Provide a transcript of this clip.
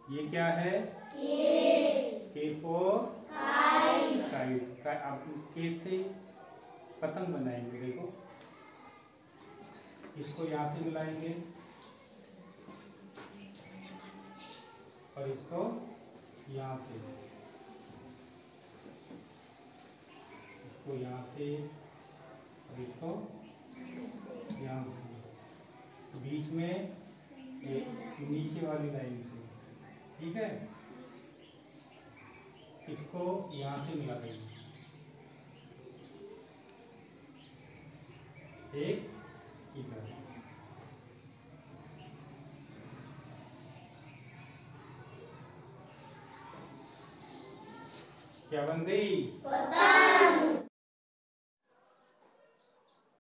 ये क्या है? के फॉर काइट। आप के से पतंग बनाएंगे। देखो, इसको यहाँ से मिलाएंगे और इसको यहाँ से, इसको यहाँ से और इसको यहाँ से, बीच में एक नीचे वाली लाइन से। ठीक है, इसको यहाँ से मिला देंगे एक इधर। क्या बन गई?